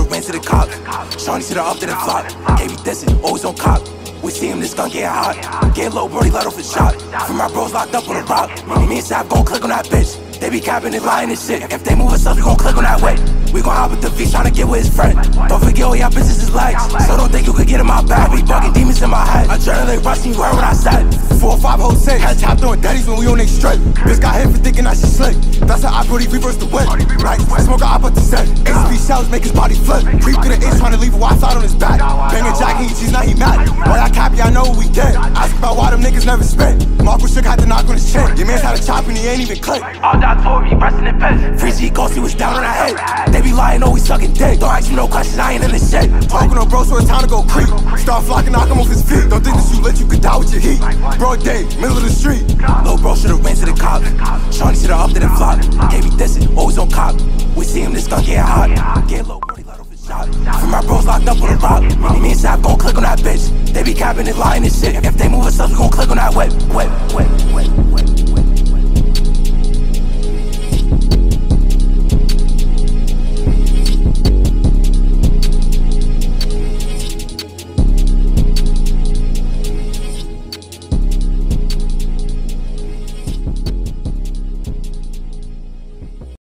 should've ran to the cop. Shawty should've upped in the flop. Gave me dissing, always on cop. We see him, this gun get hot. Get low, brody, let off a shot. From my bros locked up on the rock. Me and Sav gon' click on that bitch. They be capping and lying and shit. If they move us up, we gon' click on that way. We gon' hop with the V, tryna get with his friend. Don't forget all y'all bitches is legs. So don't think you could get in my bag. We bugging demons in my head. Adrenaline rushing, you heard what I said. 4 or 5 hoes say. Had chopped on daddies when we on they straight. Bitch got hit for thinking that she slick. That's how I brody reverse the whip. Right, smoke a op at the set. HB shells make his body flip. Creep to the H tryna leave a wife out on his back. Banging Jack, he cheese, now he mad. Boy, I copy, I know what we did. Ask about why them niggas never spit. Marco Shook had to knock on his chin. Your man's had a chop and he ain't even click. All that told me, resting in piss. Free G Ghost, he was down on her head. They be lying, always sucking dick. Don't ask me no questions, I ain't in this shit. Talking on bro, so it's time to go creep. Start flocking, knock him off his feet. Don't think that you lit, you could die with your heat. Broad day, middle of the street. Lil' bro should've ran to the cop. Shawty should've upped in the flop. Gave me dissing, always on cop. We see him, this gun get hot. Get low, brody, let off his shot. From my bros locked up on the rock. Me and Sav gon' click on that bitch. They be capping and lying and shit. If they move us up, we gon'